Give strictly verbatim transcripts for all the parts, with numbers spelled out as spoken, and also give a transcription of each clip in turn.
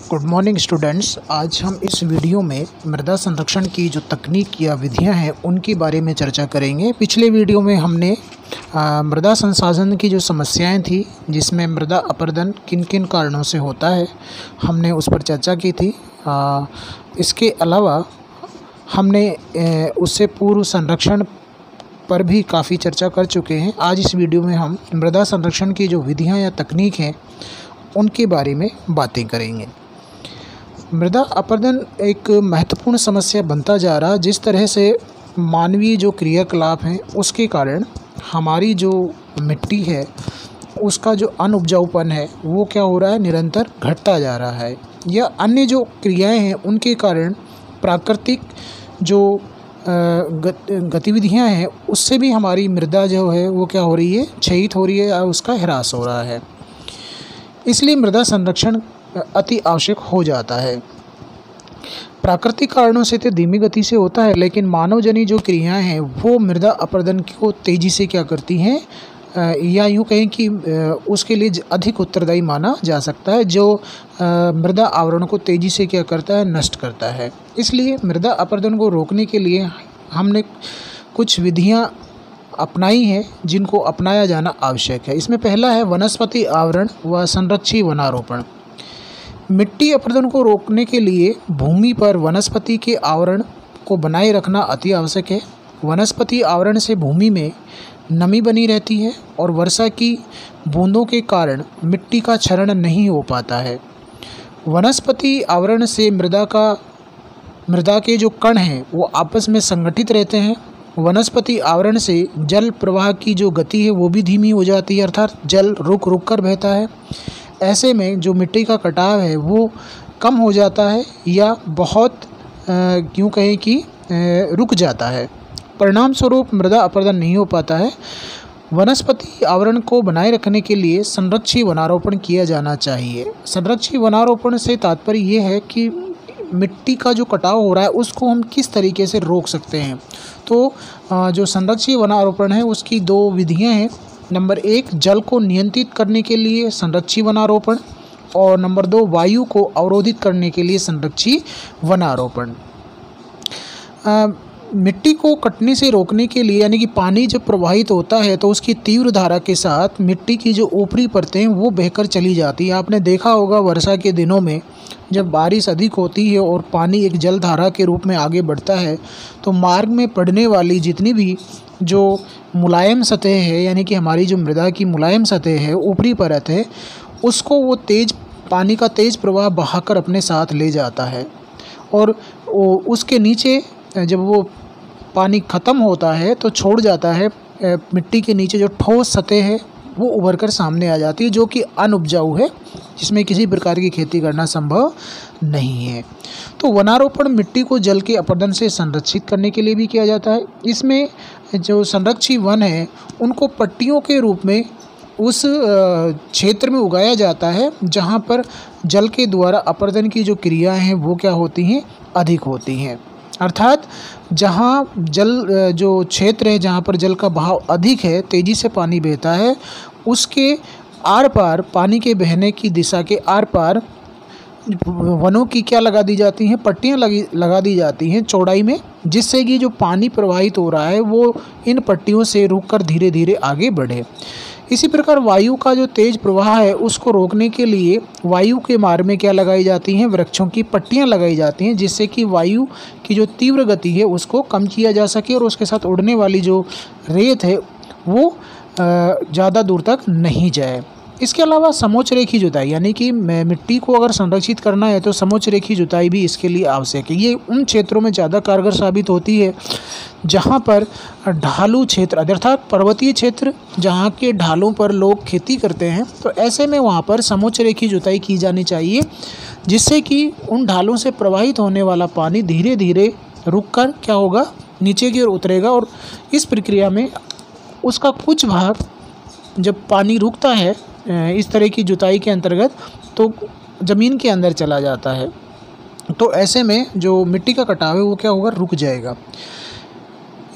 Good morning students. आज हम इस वीडियो में मृदा संरक्षण की जो तकनीक या विधियां हैं उनके बारे में चर्चा करेंगे। पिछले वीडियो में हमने आ, मृदा संसाधन की जो समस्याएं थी, जिसमें मृदा अपरदन किन किन कारणों से होता है, हमने उस पर चर्चा की थी। आ, इसके अलावा हमने ए, उससे पूर्व संरक्षण पर भी काफ़ी चर्चा कर चुके हैं। आज इस वीडियो में हम मृदा संरक्षण की जो विधियां या तकनीक हैं उनके बारे में बातें करेंगे। मृदा अपरदन एक महत्वपूर्ण समस्या बनता जा रहा है। जिस तरह से मानवीय जो क्रियाकलाप हैं उसके कारण हमारी जो मिट्टी है उसका जो अनउपजाऊपन है वो क्या हो रहा है, निरंतर घटता जा रहा है। या अन्य जो क्रियाएं हैं उनके कारण प्राकृतिक जो गतिविधियां हैं उससे भी हमारी मृदा जो है वो क्या हो रही है, क्षयित हो रही है या उसका ह्रास हो रहा है। इसलिए मृदा संरक्षण अति आवश्यक हो जाता है। प्राकृतिक कारणों से तो धीमी गति से होता है, लेकिन मानवजनी जो क्रियाएं हैं वो मृदा अपरदन को तेज़ी से क्या करती हैं, या यूँ कहें कि उसके लिए अधिक उत्तरदायी माना जा सकता है, जो मृदा आवरण को तेज़ी से क्या करता है, नष्ट करता है। इसलिए मृदा अपरदन को रोकने के लिए हमने कुछ विधियाँ अपनाई हैं जिनको अपनाया जाना आवश्यक है। इसमें पहला है वनस्पति आवरण व संरक्षी वनारोपण। मिट्टी अपरदन को रोकने के लिए भूमि पर वनस्पति के आवरण को बनाए रखना अति आवश्यक है। वनस्पति आवरण से भूमि में नमी बनी रहती है और वर्षा की बूंदों के कारण मिट्टी का क्षरण नहीं हो पाता है। वनस्पति आवरण से मृदा का मृदा के जो कण हैं वो आपस में संगठित रहते हैं। वनस्पति आवरण से जल प्रवाह की जो गति है वो भी धीमी हो जाती है, अर्थात जल रुक रुक कर बहता है। ऐसे में जो मिट्टी का कटाव है वो कम हो जाता है या बहुत क्यों कहें कि रुक जाता है। परिणाम स्वरूप मृदा अपरदन नहीं हो पाता है। वनस्पति आवरण को बनाए रखने के लिए संरक्षी वनारोपण किया जाना चाहिए। संरक्षी वनारोपण से तात्पर्य ये है कि मिट्टी का जो कटाव हो रहा है उसको हम किस तरीके से रोक सकते हैं। तो जो संरक्षी वनारोपण है उसकी दो विधियां हैं। नंबर एक, जल को नियंत्रित करने के लिए संरक्षी वनारोपण, और नंबर दो, वायु को अवरोधित करने के लिए संरक्षी वनारोपण। मिट्टी को कटने से रोकने के लिए, यानी कि पानी जब प्रवाहित होता है तो उसकी तीव्र धारा के साथ मिट्टी की जो ऊपरी परतें वो बहकर चली जाती हैं। आपने देखा होगा वर्षा के दिनों में जब बारिश अधिक होती है और पानी एक जल धारा के रूप में आगे बढ़ता है तो मार्ग में पड़ने वाली जितनी भी जो मुलायम सतह है, यानी कि हमारी जो मृदा की मुलायम सतह है, ऊपरी परत है, उसको वो तेज पानी का तेज़ प्रवाह बहाकर अपने साथ ले जाता है। और उसके नीचे जब वो पानी ख़त्म होता है तो छोड़ जाता है, मिट्टी के नीचे जो ठोस सतह है वो उभर कर सामने आ जाती है, जो कि अनउपजाऊ है, जिसमें किसी प्रकार की खेती करना संभव नहीं है। तो वनारोपण मिट्टी को जल के अपरदन से संरक्षित करने के लिए भी किया जाता है। इसमें जो संरक्षी वन है उनको पट्टियों के रूप में उस क्षेत्र में उगाया जाता है जहाँ पर जल के द्वारा अपरदन की जो क्रियाएँ हैं वो क्या होती हैं, अधिक होती हैं। अर्थात जहाँ जल जो क्षेत्र है जहाँ पर जल का बहाव अधिक है, तेज़ी से पानी बहता है, उसके आर पार, पानी के बहने की दिशा के आर पार वनों की क्या लगा दी जाती हैं, पट्टियाँ लगी लगा दी जाती हैं चौड़ाई में, जिससे कि जो पानी प्रवाहित हो रहा है वो इन पट्टियों से रुककर धीरे धीरे आगे बढ़े। इसी प्रकार वायु का जो तेज़ प्रवाह है उसको रोकने के लिए वायु के मार्ग में क्या लगाई जाती हैं, वृक्षों की पट्टियां लगाई जाती हैं, जिससे कि वायु की जो तीव्र गति है उसको कम किया जा सके और उसके साथ उड़ने वाली जो रेत है वो ज़्यादा दूर तक नहीं जाए। इसके अलावा समोच्च रेखी जुताई, यानी कि मिट्टी को अगर संरक्षित करना है तो समोच्च रेखी जुताई भी इसके लिए आवश्यक है। ये उन क्षेत्रों में ज़्यादा कारगर साबित होती है जहाँ पर ढालू क्षेत्र, अर्थात पर्वतीय क्षेत्र जहाँ के ढालों पर लोग खेती करते हैं, तो ऐसे में वहाँ पर समोच्च रेखी जुताई की जानी चाहिए, जिससे कि उन ढालों से प्रवाहित होने वाला पानी धीरे धीरे रुक कर क्या होगा, नीचे की ओर उतरेगा, और इस प्रक्रिया में उसका कुछ भाग जब पानी रुकता है इस तरह की जुताई के अंतर्गत तो ज़मीन के अंदर चला जाता है। तो ऐसे में जो मिट्टी का कटाव है वो क्या होगा, रुक जाएगा।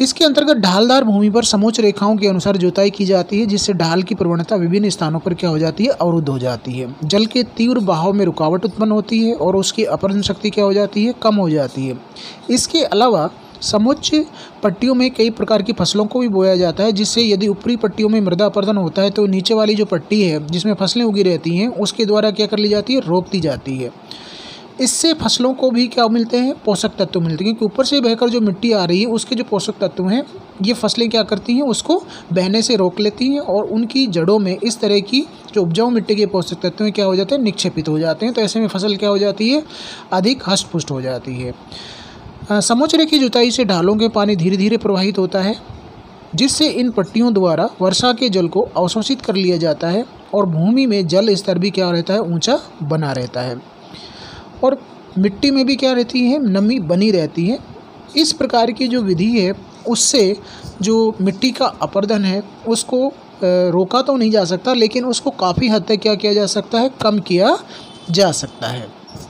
इसके अंतर्गत ढालदार भूमि पर समोच्च रेखाओं के अनुसार जुताई की जाती है, जिससे ढाल की प्रवणता विभिन्न स्थानों पर क्या हो जाती है, अवरुद्ध हो जाती है। जल के तीव्र बहाव में रुकावट उत्पन्न होती है और उसकी अपरदन शक्ति क्या हो जाती है, कम हो जाती है। इसके अलावा समोच्च पट्टियों में कई प्रकार की फसलों को भी बोया जाता है, जिससे यदि ऊपरी पट्टियों में मृदा अपरदन होता है तो नीचे वाली जो पट्टी है जिसमें फसलें उगी रहती हैं उसके द्वारा क्या कर ली जाती है, रोक दी जाती है। इससे फसलों को भी क्या मिलते हैं, पोषक तत्व मिलते हैं, क्योंकि ऊपर से बहकर जो मिट्टी आ रही है उसके जो पोषक तत्व हैं ये फसलें क्या करती हैं, उसको बहने से रोक लेती हैं और उनकी जड़ों में इस तरह की जो उपजाऊ मिट्टी के पोषक तत्व हैं क्या हो जाते हैं, निक्षेपित हो जाते हैं। तो ऐसे में फसल क्या हो जाती है, अधिक हष्ट पुष्ट हो जाती है। समोच्च रेखीय जुताई से ढालों के पानी धीरे धीरे प्रवाहित होता है, जिससे इन पट्टियों द्वारा वर्षा के जल को अवशोषित कर लिया जाता है और भूमि में जल स्तर भी क्या रहता है, ऊंचा बना रहता है और मिट्टी में भी क्या रहती है, नमी बनी रहती है। इस प्रकार की जो विधि है उससे जो मिट्टी का अपरदन है उसको रोका तो नहीं जा सकता, लेकिन उसको काफ़ी हद तक क्या किया जा सकता है, कम किया जा सकता है।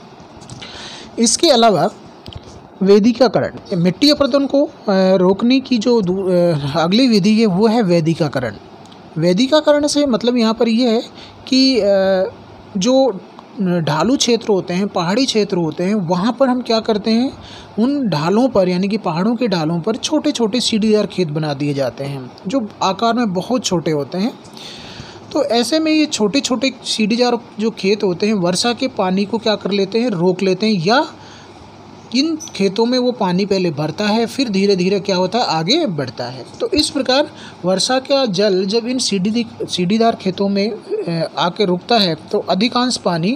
इसके अलावा वैदिकाकरण, मिट्टी अपरदन को रोकने की जो अगली विधि है वो है वैदिकाकरण। वैदिकाकरण से मतलब यहाँ पर यह है कि जो ढालू क्षेत्र होते हैं, पहाड़ी क्षेत्र होते हैं, वहाँ पर हम क्या करते हैं, उन ढालों पर यानी कि पहाड़ों के ढालों पर छोटे छोटे सीढ़ीदार खेत बना दिए जाते हैं जो आकार में बहुत छोटे होते हैं। तो ऐसे में ये छोटे छोटे सीढ़ीदार जो खेत होते हैं वर्षा के पानी को क्या कर लेते हैं, रोक लेते हैं, या इन खेतों में वो पानी पहले भरता है फिर धीरे धीरे क्या होता है, आगे बढ़ता है। तो इस प्रकार वर्षा का जल जब इन सीढ़ी सीढ़ीदार खेतों में आके रुकता है तो अधिकांश पानी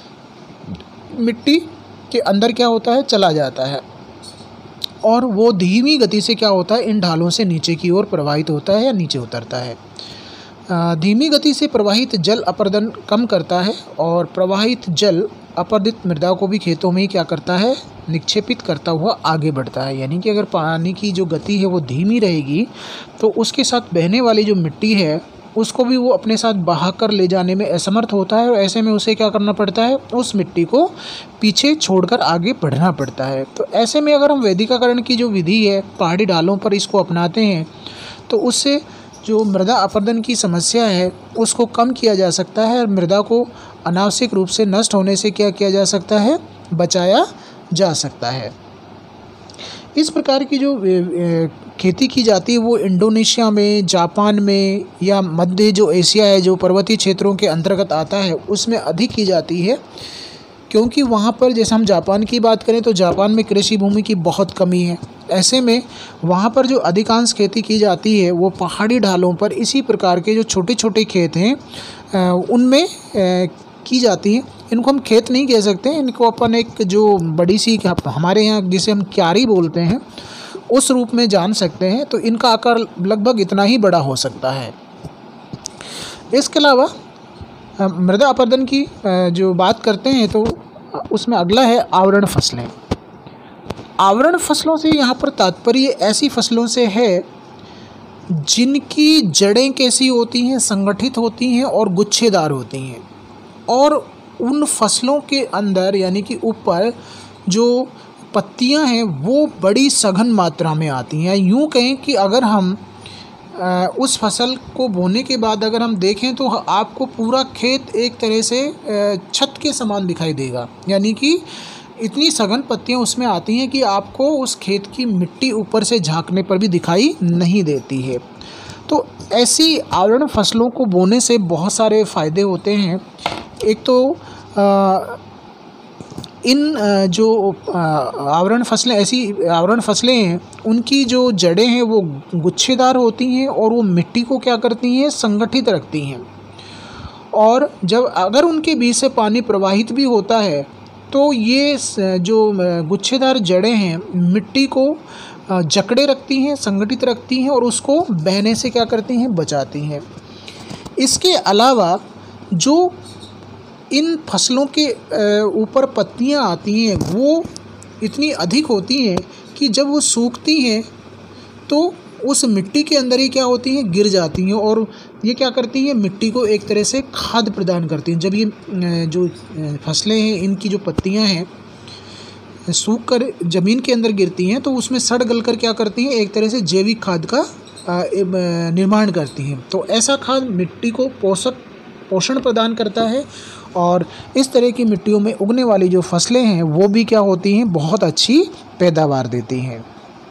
मिट्टी के अंदर क्या होता है, चला जाता है और वो धीमी गति से क्या होता है, इन ढालों से नीचे की ओर प्रवाहित होता है या नीचे उतरता है। धीमी गति से प्रवाहित जल अपरदन कम करता है और प्रवाहित जल अपरदित मृदा को भी खेतों में ही क्या करता है, निक्षेपित करता हुआ आगे बढ़ता है। यानी कि अगर पानी की जो गति है वो धीमी रहेगी तो उसके साथ बहने वाली जो मिट्टी है उसको भी वो अपने साथ बहा कर ले जाने में असमर्थ होता है और ऐसे में उसे क्या करना पड़ता है, उस मिट्टी को पीछे छोड़कर आगे बढ़ना पड़ता है। तो ऐसे में अगर हम वैदिकाकरण की जो विधि है पहाड़ी ढालों पर इसको अपनाते हैं तो उससे जो मृदा अपरदन की समस्या है उसको कम किया जा सकता है और मृदा को अनावश्यक रूप से नष्ट होने से क्या किया जा सकता है, बचाया जा सकता है। इस प्रकार की जो खेती की जाती है वो इंडोनेशिया में, जापान में या मध्य जो एशिया है जो पर्वतीय क्षेत्रों के अंतर्गत आता है उसमें अधिक की जाती है, क्योंकि वहाँ पर जैसे हम जापान की बात करें तो जापान में कृषि भूमि की बहुत कमी है। ऐसे में वहाँ पर जो अधिकांश खेती की जाती है वो पहाड़ी ढालों पर इसी प्रकार के जो छोटे छोटे खेत हैं उनमें की जाती है। इनको हम खेत नहीं कह सकते, इनको अपन एक जो बड़ी सी हमारे यहाँ जिसे हम क्यारी बोलते हैं उस रूप में जान सकते हैं। तो इनका आकार लगभग इतना ही बड़ा हो सकता है। इसके अलावा मृदा अपरदन की जो बात करते हैं तो उसमें अगला है आवरण फसलें। आवरण फसलों से यहाँ पर तात्पर्य ऐसी फसलों से है जिनकी जड़ें कैसी होती हैं, संगठित होती हैं और गुच्छेदार होती हैं और उन फसलों के अंदर यानी कि ऊपर जो पत्तियां हैं वो बड़ी सघन मात्रा में आती हैं। यूँ कहें कि अगर हम आ, उस फसल को बोने के बाद अगर हम देखें तो आपको पूरा खेत एक तरह से छत के समान दिखाई देगा, यानी कि इतनी सघन पत्तियां उसमें आती हैं कि आपको उस खेत की मिट्टी ऊपर से झांकने पर भी दिखाई नहीं देती है। तो ऐसी आवरण फसलों को बोने से बहुत सारे फ़ायदे होते हैं। एक तो आ, इन जो आवरण फसलें ऐसी आवरण फसलें हैं उनकी जो जड़ें हैं वो गुच्छेदार होती हैं और वो मिट्टी को क्या करती हैं, संगठित रखती हैं। और जब अगर उनके बीच से पानी प्रवाहित भी होता है तो ये जो गुच्छेदार जड़ें हैं मिट्टी को जकड़े रखती हैं, संगठित रखती हैं और उसको बहने से क्या करती हैं, बचाती हैं। इसके अलावा जो इन फसलों के ऊपर पत्तियां आती हैं वो इतनी अधिक होती हैं कि जब वो सूखती हैं तो उस मिट्टी के अंदर ही क्या होती हैं, गिर जाती हैं और ये क्या करती हैं, मिट्टी को एक तरह से खाद प्रदान करती हैं। जब ये जो फसलें हैं इनकी जो पत्तियां हैं सूख कर ज़मीन के अंदर गिरती हैं तो उसमें सड़ गल कर क्या करती हैं, एक तरह से जैविक खाद का निर्माण करती हैं। तो ऐसा खाद मिट्टी को पोषक पोषण प्रदान करता है और इस तरह की मिट्टियों में उगने वाली जो फसलें हैं वो भी क्या होती हैं, बहुत अच्छी पैदावार देती हैं।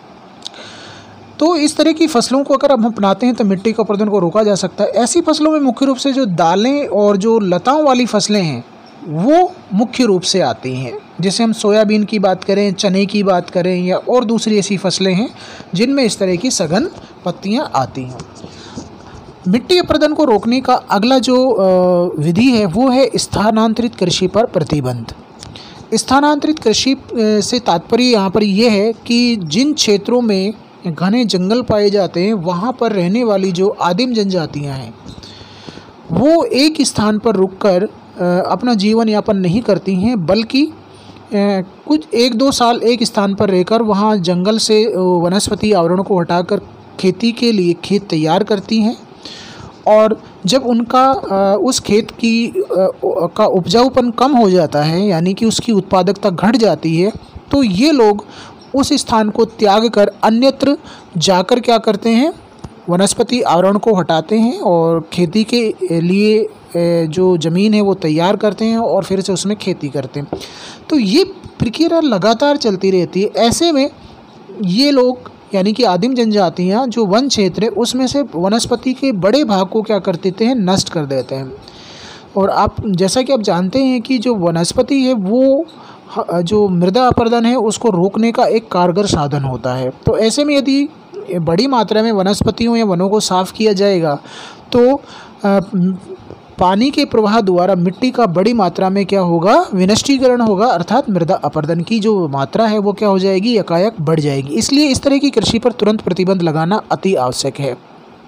तो इस तरह की फसलों को अगर हम अपनाते हैं तो मिट्टी के अपरदन को रोका जा सकता है। ऐसी फसलों में मुख्य रूप से जो दालें और जो लताओं वाली फसलें हैं वो मुख्य रूप से आती हैं। जैसे हम सोयाबीन की बात करें, चने की बात करें या और दूसरी ऐसी फसलें हैं जिनमें इस तरह की सघन पत्तियां आती हैं। मिट्टी अपरदन को रोकने का अगला जो विधि है वो है स्थानांतरित कृषि पर प्रतिबंध। स्थानांतरित कृषि से तात्पर्य यहाँ पर यह है कि जिन क्षेत्रों में घने जंगल पाए जाते हैं वहाँ पर रहने वाली जो आदिम जनजातियाँ हैं वो एक स्थान पर रुककर अपना जीवन यापन नहीं करती हैं, बल्कि कुछ एक दो साल एक स्थान पर रहकर वहाँ जंगल से वनस्पति आवरण को हटाकर खेती के लिए खेत तैयार करती हैं। और जब उनका उस खेत की का उपजाऊपन कम हो जाता है, यानी कि उसकी उत्पादकता घट जाती है, तो ये लोग उस स्थान को त्याग कर अन्यत्र जाकर क्या करते हैं, वनस्पति आवरण को हटाते हैं और खेती के लिए जो ज़मीन है वो तैयार करते हैं और फिर से उसमें खेती करते हैं। तो ये प्रक्रिया लगातार चलती रहती है। ऐसे में ये लोग यानी कि आदिम जनजातियाँ जो वन क्षेत्र है उसमें से वनस्पति के बड़े भाग को क्या कर देते हैं, नष्ट कर देते हैं। और आप जैसा कि आप जानते हैं कि जो वनस्पति है वो जो मृदा अपरदन है उसको रोकने का एक कारगर साधन होता है। तो ऐसे में यदि बड़ी मात्रा में वनस्पतियों या वनों को साफ़ किया जाएगा तो पानी के प्रवाह द्वारा मिट्टी का बड़ी मात्रा में क्या होगा, विनष्टीकरण होगा, अर्थात मृदा अपरदन की जो मात्रा है वो क्या हो जाएगी, एकाएक बढ़ जाएगी। इसलिए इस तरह की कृषि पर तुरंत प्रतिबंध लगाना अति आवश्यक है,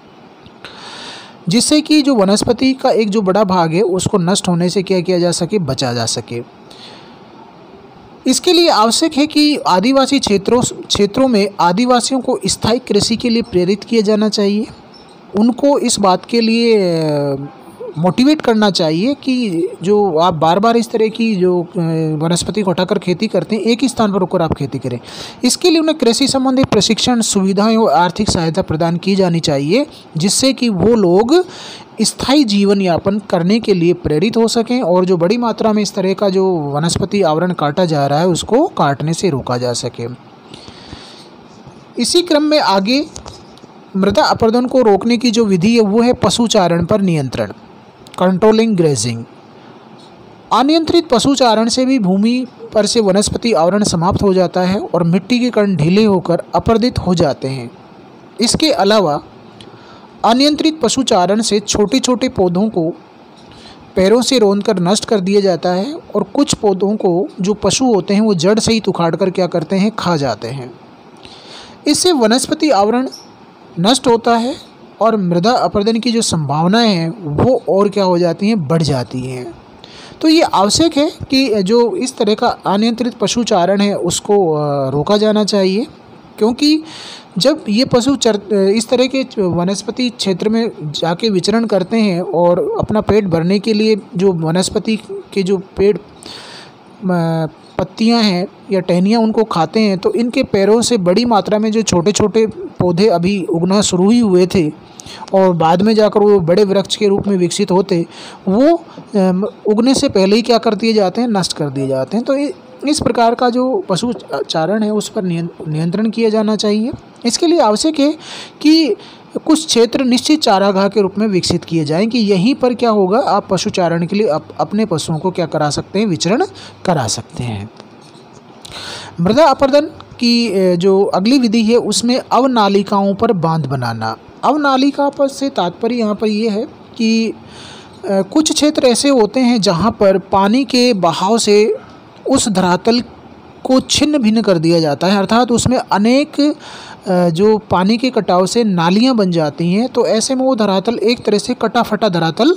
जिससे कि जो वनस्पति का एक जो बड़ा भाग है उसको नष्ट होने से क्या किया जा सके, बचा जा सके। इसके लिए आवश्यक है कि आदिवासी क्षेत्रों क्षेत्रों में आदिवासियों को स्थायी कृषि के लिए प्रेरित किया जाना चाहिए। उनको इस बात के लिए मोटिवेट करना चाहिए कि जो आप बार बार इस तरह की जो वनस्पति को हटाकर खेती करते हैं, एक ही स्थान पर रुककर आप खेती करें। इसके लिए उन्हें कृषि संबंधी प्रशिक्षण, सुविधाएं और आर्थिक सहायता प्रदान की जानी चाहिए, जिससे कि वो लोग स्थायी जीवन यापन करने के लिए प्रेरित हो सकें और जो बड़ी मात्रा में इस तरह का जो वनस्पति आवरण काटा जा रहा है उसको काटने से रोका जा सके। इसी क्रम में आगे मृदा अपरदन को रोकने की जो विधि है वो है पशुचारण पर नियंत्रण, कंट्रोलिंग ग्रेजिंग। अनियंत्रित पशुचारण से भी भूमि पर से वनस्पति आवरण समाप्त हो जाता है और मिट्टी के कण ढीले होकर अपरदित हो जाते हैं। इसके अलावा अनियंत्रित पशुचारण से छोटे छोटे पौधों को पैरों से रौंदकर नष्ट कर दिया जाता है और कुछ पौधों को जो पशु होते हैं वो जड़ सहित उखाड़ कर क्या करते हैं, खा जाते हैं। इससे वनस्पति आवरण नष्ट होता है और मृदा अपरदन की जो संभावनाएं हैं वो और क्या हो जाती हैं, बढ़ जाती हैं। तो ये आवश्यक है कि जो इस तरह का अनियंत्रित पशुचारण है उसको रोका जाना चाहिए, क्योंकि जब ये पशु चर इस तरह के वनस्पति क्षेत्र में जाके विचरण करते हैं और अपना पेट भरने के लिए जो वनस्पति के जो पेड़ पत्तियां हैं या टहनियां उनको खाते हैं, तो इनके पैरों से बड़ी मात्रा में जो छोटे छोटे पौधे अभी उगना शुरू ही हुए थे और बाद में जाकर वो बड़े वृक्ष के रूप में विकसित होते, वो उगने से पहले ही क्या कर दिए जाते हैं, नष्ट कर दिए जाते हैं। तो इस प्रकार का जो पशु चारण है उस पर नियंत्रण किया जाना चाहिए। इसके लिए आवश्यक है कि कुछ क्षेत्र निश्चित चारागाह के रूप में विकसित किए जाएं कि यहीं पर क्या होगा, आप पशुचारण के लिए अप, अपने पशुओं को क्या करा सकते हैं, विचरण करा सकते हैं। मृदा अपरदन की जो अगली विधि है उसमें अवनालिकाओं पर बांध बनाना। अवनालिका पर से तात्पर्य यहाँ पर ये है कि कुछ क्षेत्र ऐसे होते हैं जहाँ पर पानी के बहाव से उस धरातल को छिन्न भिन्न कर दिया जाता है, अर्थात उसमें अनेक जो पानी के कटाव से नालियाँ बन जाती हैं। तो ऐसे में वो धरातल एक तरह से कटा फटा धरातल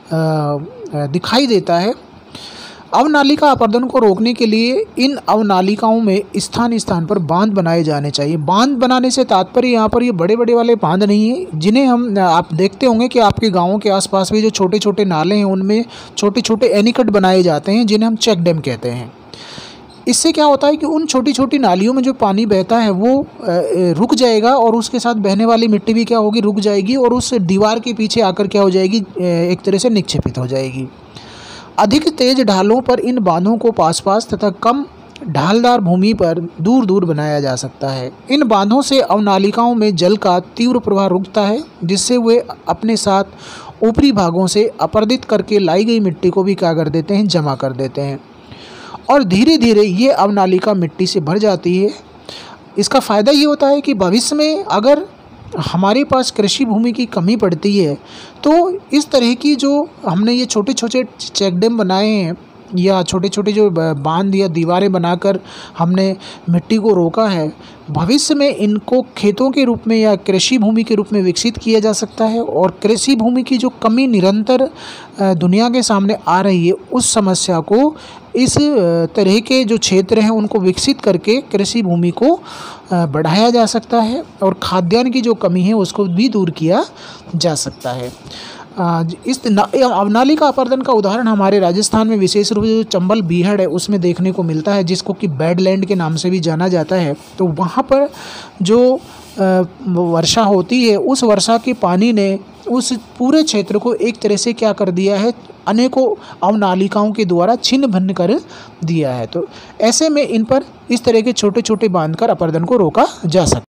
दिखाई देता है। अवनालिका अपरदन को रोकने के लिए इन अवनालिकाओं में स्थान स्थान पर बांध बनाए जाने चाहिए। बांध बनाने से तात्पर्य यहाँ पर ये बड़े बड़े वाले बांध नहीं है जिन्हें हम आप देखते होंगे कि आपके गाँवों के आसपास भी जो छोटे छोटे नाले हैं उनमें छोटे छोटे एनीकट बनाए जाते हैं जिन्हें हम चेक डैम कहते हैं। इससे क्या होता है कि उन छोटी छोटी नालियों में जो पानी बहता है वो रुक जाएगा और उसके साथ बहने वाली मिट्टी भी क्या होगी, रुक जाएगी और उस दीवार के पीछे आकर क्या हो जाएगी, एक तरह से निक्षेपित हो जाएगी। अधिक तेज ढालों पर इन बांधों को पास पास तथा कम ढालदार भूमि पर दूर दूर बनाया जा सकता है। इन बांधों से अवनालिकाओं में जल का तीव्र प्रवाह रुकता है, जिससे वे अपने साथ ऊपरी भागों से अपरदित करके लाई गई मिट्टी को भी क्या कर देते हैं, जमा कर देते हैं और धीरे धीरे ये अवनालिका मिट्टी से भर जाती है। इसका फ़ायदा ये होता है कि भविष्य में अगर हमारे पास कृषि भूमि की कमी पड़ती है तो इस तरह की जो हमने ये छोटे छोटे चेक डैम बनाए हैं या छोटे छोटे जो बांध या दीवारें बनाकर हमने मिट्टी को रोका है, भविष्य में इनको खेतों के रूप में या कृषि भूमि के रूप में विकसित किया जा सकता है और कृषि भूमि की जो कमी निरंतर दुनिया के सामने आ रही है उस समस्या को इस तरह के जो क्षेत्र हैं उनको विकसित करके कृषि भूमि को बढ़ाया जा सकता है और खाद्यान्न की जो कमी है उसको भी दूर किया जा सकता है। इस अवनालिका अपर्दन का उदाहरण हमारे राजस्थान में विशेष रूप से जो चंबल बीहड़ है उसमें देखने को मिलता है, जिसको कि बैडलैंड के नाम से भी जाना जाता है। तो वहाँ पर जो वर्षा होती है उस वर्षा के पानी ने उस पूरे क्षेत्र को एक तरह से क्या कर दिया है, अनेकों अवनालिकाओं के द्वारा छिन्न भिन्न कर दिया है। तो ऐसे में इन पर इस तरह के छोटे छोटे बांध कर अपर्दन को रोका जा सकता है।